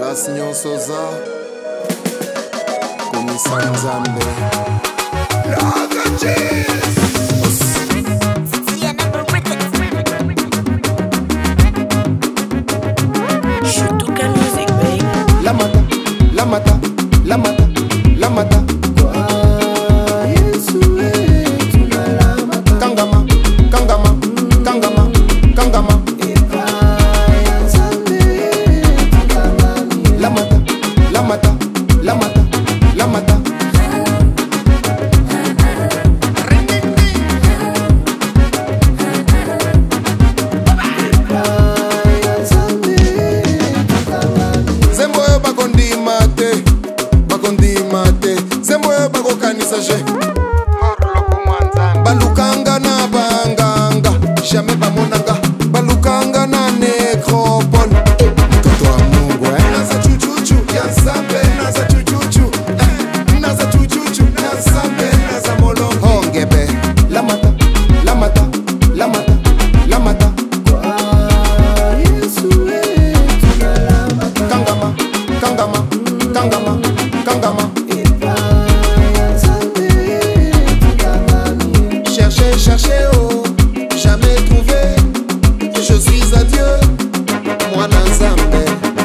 Place Nyonsoza Komisa Nzambe La mata, la mata, la mata, la mata. Kangama, kangama, kangama, kangama. La mata, la mata, la mata, la mata. Zemboyo bako kanisa je balukanga na banganga jamais bamonanga balukanga na necropole mtoto wa Mungu naza chuchuchu ya Nzambe naza chuchuchu naza chuchuchu ya Nzambe naza molongo ngebe la mata la mata la mata la mata kangama kangama kangama kangama. Chercher, oh, jamais trouvé. Je suis à Dieu, moi Nzambe.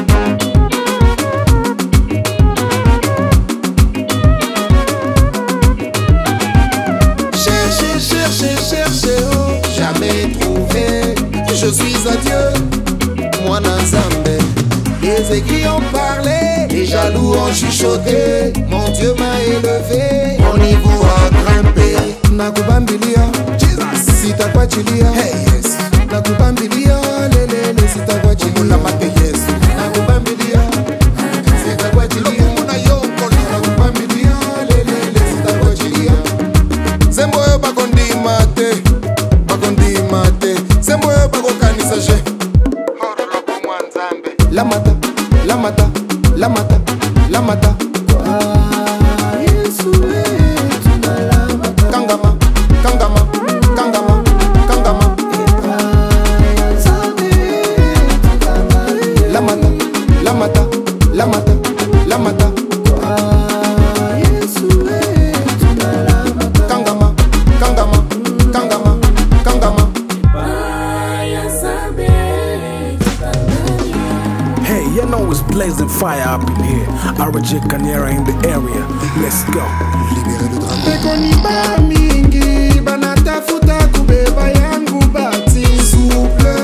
Chercher, oh, jamais trouvé. Je suis à Dieu, moi Nzambe. Les aiguilles ont parlé, les jaloux ont chuchoté. Mon Dieu m'a élevé, mon niveau a grimpé. Nakubambilia, sita kwa chilia. Hey yes. Nakubambilia, lelele sita kwa chilia. Muna mate yes. Nakubambilia, sita kwa chilia. Muna yonko. Nakubambilia, lelele sita kwa chilia. Zemboyo bakondi mate, bakondi mate. Zemboyo bako kanisa je. Horo kumwa Nzambe. La mata, la mata, la mata, la mata. La mata, la mata. Kangama, kangama, kangama, kangama. Hey, you know it's blazing fire up in here. RJ Canera in the area. Let's go. Libérez le drapeau. Bekoniba mingi banatafuta kubeba yangu bati souple.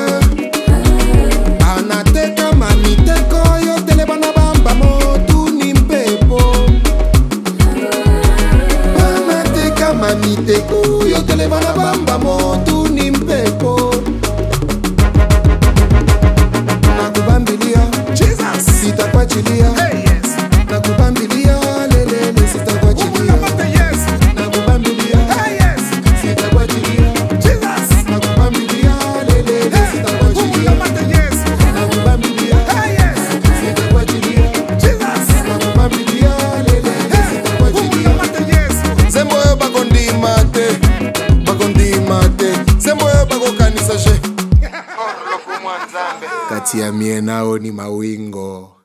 Anateka mamiteko yote bana bamba motu ni mpepo. Anateka mamiteko yote bana bamba motu ni mpepo. Nakubambilia, Jesus, sitakuachilia. Hey yes, nakubambilia, lelele sitakuachilia. Nakubambilia, hey yes, sitakuachilia. Jesus, nakubambilia, lelele sitakuachilia. Nakubambilia, hey yes, sitakuachilia. Jesus, nakubambilia, lelele sitakuachilia. Zemboyo bakondi mate, bakondi mate. Zemboyo bako kanisa je. Kati ya mie nao ni mawingo.